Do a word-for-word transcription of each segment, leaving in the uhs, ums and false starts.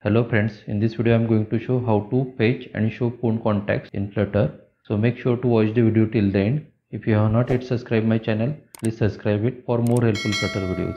Hello friends, in this video I am going to show how to fetch and show phone contacts in Flutter. So make sure to watch the video till the end. If you have not yet subscribed my channel, please subscribe it for more helpful Flutter videos.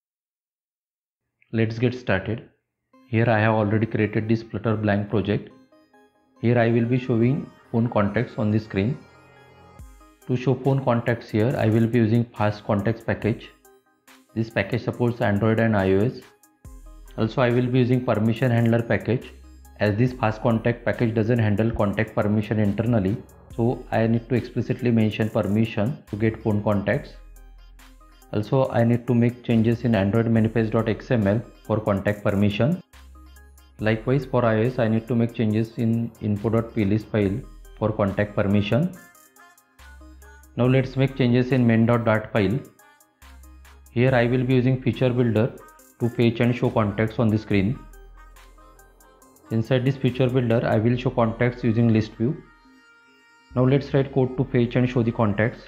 Let's get started. Here I have already created this Flutter blank project. Here I will be showing phone contacts on the screen. To show phone contacts here, I will be using Fast Contacts package. This package supports Android and iOS. Also, I will be using permission handler package, as this fast contact package doesn't handle contact permission internally, so I need to explicitly mention permission to get phone contacts. Also, I need to make changes in Android manifest.xml for contact permission. Likewise, for iOS, I need to make changes in info.plist file for contact permission. Now let's make changes in main.dart file. Here I will be using feature builder to fetch and show contacts on the screen. Inside this feature builder, I will show contacts using list view. Now let's write code to fetch and show the contacts.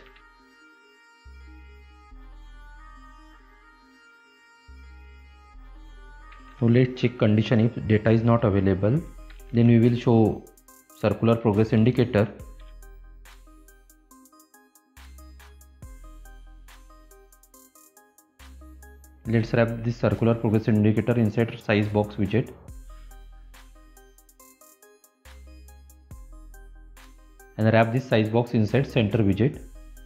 Now let's check condition. If data is not available, then we will show circular progress indicator. Let's wrap this circular progress indicator inside size box widget. And wrap this size box inside center widget.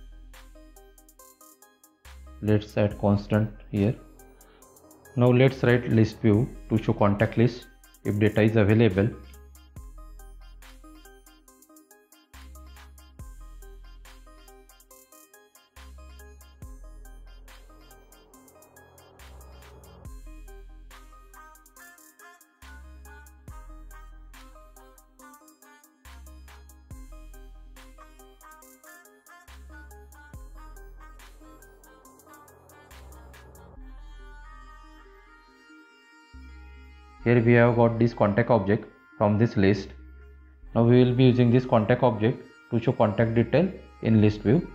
Let's add constant here. Now let's write list view to show contact list if data is available. Here we have got this contact object from this list. Now we will be using this contact object to show contact detail in list view.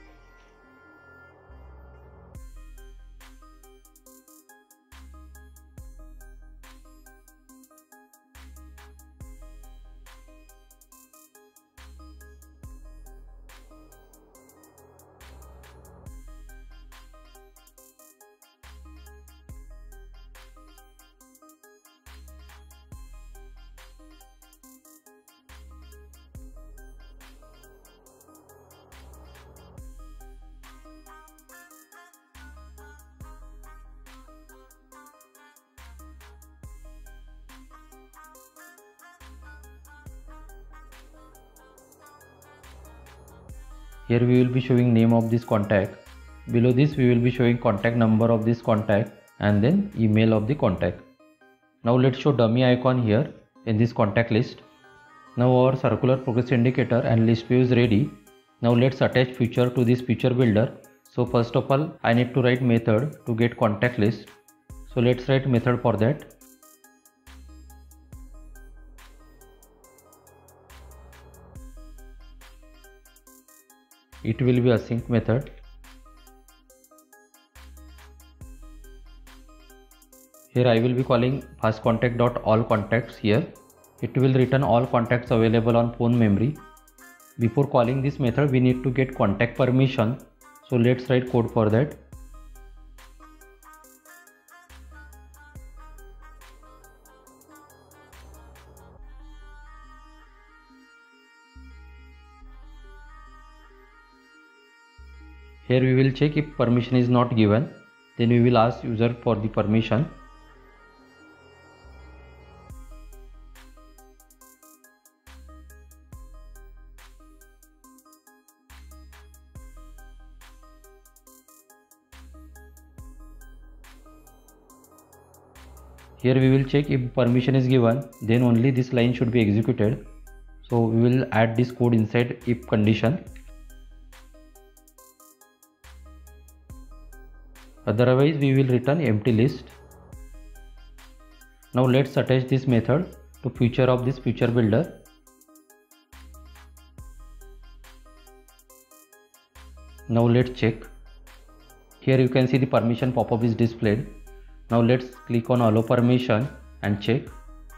Here we will be showing name of this contact. Below this we will be showing contact number of this contact and then email of the contact. Now let's show dummy icon here in this contact list. Now our circular progress indicator and list view is ready. Now let's attach feature to this feature builder. So first of all, I need to write method to get contact list. So let's write method for that. It will be async method. Here I will be calling fastcontact.allContacts here. It will return all contacts available on phone memory. Before calling this method, we need to get contact permission. So let's write code for that. Here we will check if permission is not given, then we will ask user for the permission. Here we will check if permission is given, then only this line should be executed. So we will add this code inside if condition. Otherwise we will return empty list. Now let's attach this method to feature of this feature builder. Now let's check. Here you can see the permission pop-up is displayed. Now let's click on allow permission and check.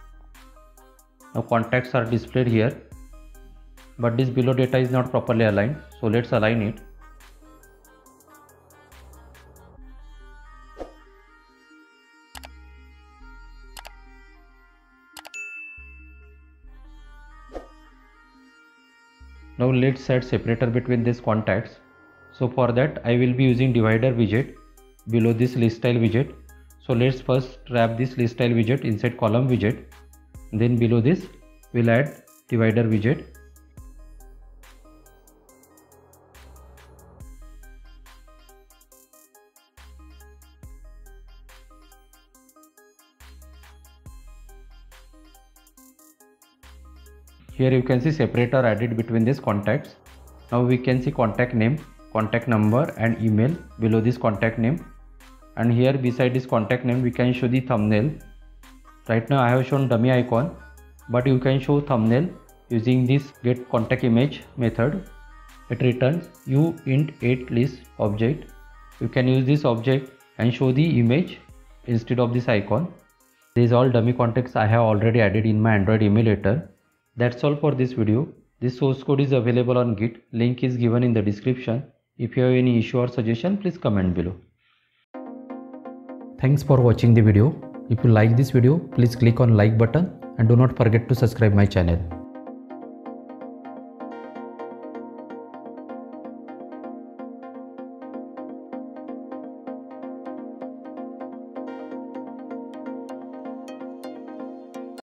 Now contacts are displayed here, but this below data is not properly aligned, so let's align it. Now let's add separator between these contacts. So for that I will be using divider widget below this list style widget. So let's first wrap this list style widget inside column widget. Then below this we'll add divider widget. Here you can see separator added between these contacts. Now we can see contact name, contact number and email below this contact name. And here beside this contact name we can show the thumbnail. Right now I have shown dummy icon, but you can show thumbnail using this get contact image method. It returns uint eight list object. You can use this object and show the image instead of this icon. These all dummy contacts I have already added in my Android emulator. That's all for this video. This source code is available on Git. Link is given in the description. If you have any issue or suggestion, please comment below. Thanks for watching the video. If you like this video, please click on like button and do not forget to subscribe my channel.